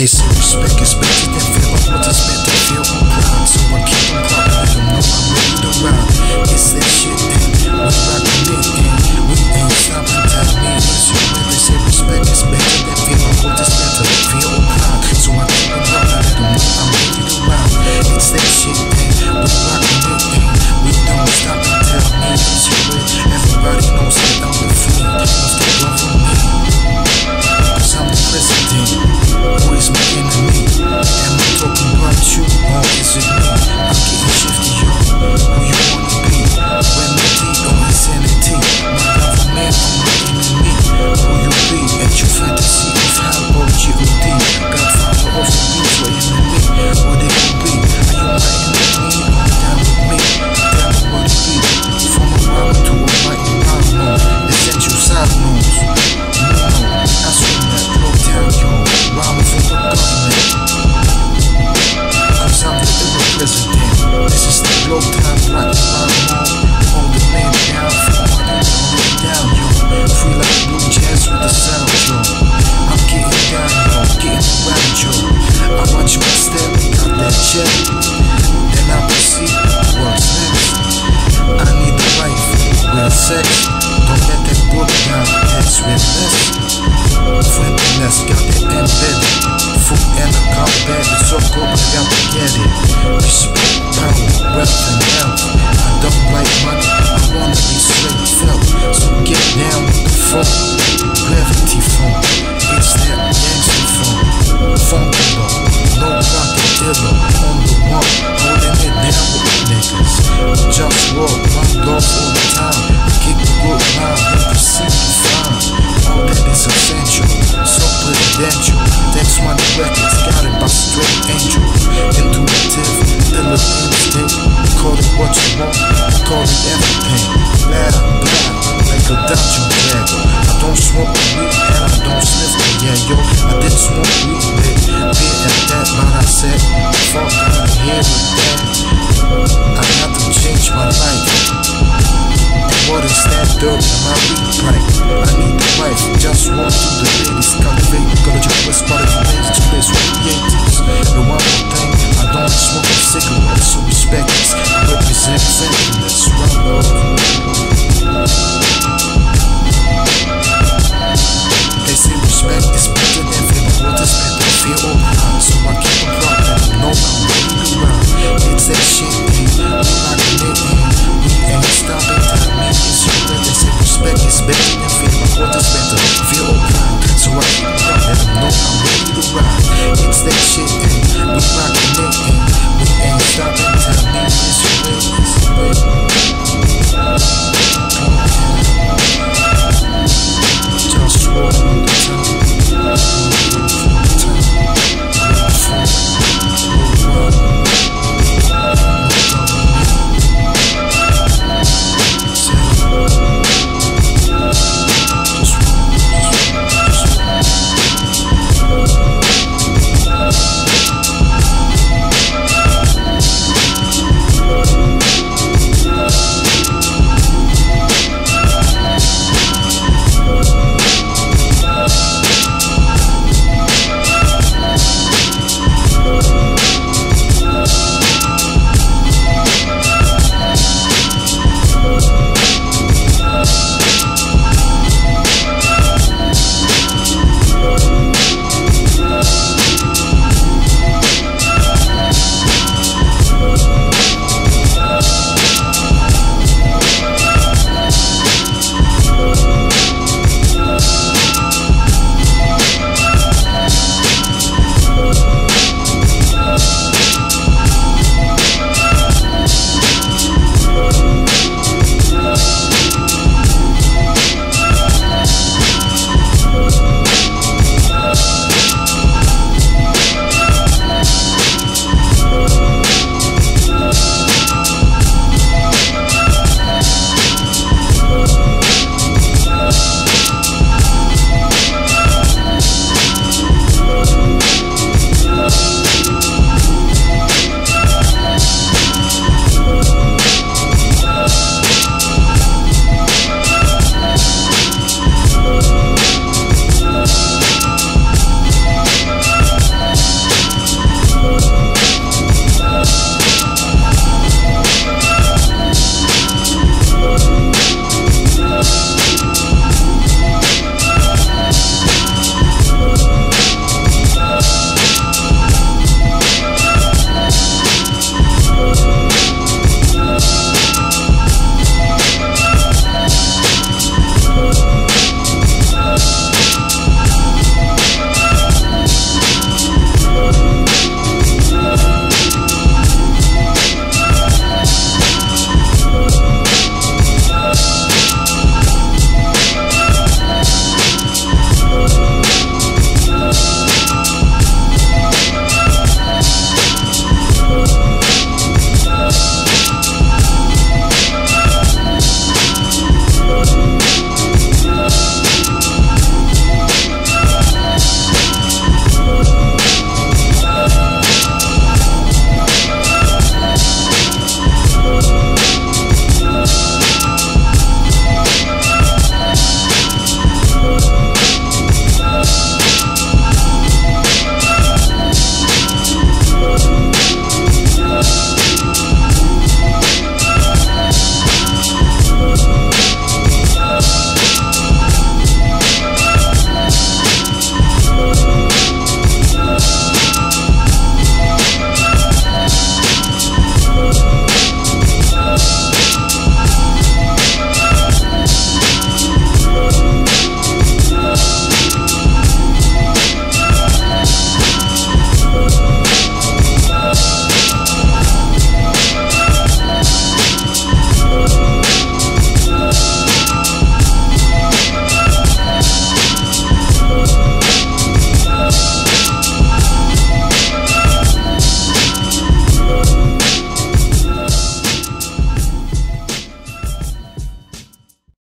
They say respect is better than feel. I want this man to feel proud, so I keep them proud. Let them know I'm ready to ride. It's that shit, and we rock it, and we ain't stopping. Tell me it's your way. They say respect is better than feel. I want this man to feel proud, so I keep them proud. Let them know I'm ready to ride. It's that shit, and we rock it, and we don't stop. Tell me it's your way. Everybody knows that I'm the fiend of the government. Cause I'm the president, who is my enemy? Am I talking about you, or is it me? I'm getting shifty, yo. Who you wanna be? Remedy or insanity? My government or my enemy? Who you be? At your fantasy of HIPHOP-COURT. Godfather of the beats or enemy? What it could be? Are you my enemy? Or down with me? Down with what it be? From a rhyme to a mighty rhyme, essential side moves. I swing that blow down, yo. Rhyming for the government. Cause I'm the era president. This is the blow time, black rhyme. Hold the man down, hold it down, yo. Free like blue jazz with the sound, yo. I'm getting down, yo. Getting around, yo. I watch my step, got that check. Then I proceed, what's next? I need a wife, real sex. Don't let that book down, that's real less. Friendliness, got it embedded. Food and a combat, it's so good, but got to get it. Respect, power, wealth, and health. I don't like money, I wanna be straight felt. So get down with the phone, gravity phone. It's that gangster phone. Funkula, no pocket dealer, on the one, holding it down with the niggas. JustWar, OneLove all the time. Kick the good line, you can see me fine. All that is essential, so presidential. Thanks money records, got it by straight angel. Intuitive, illa instinct. Call it what you want, call it everything. Blah, blah, like a dungeon dragger. I don't smoke weed and I don't sniff it, yeah, yo. I didn't smoke weed, beer at that, but I said, fuck out of here with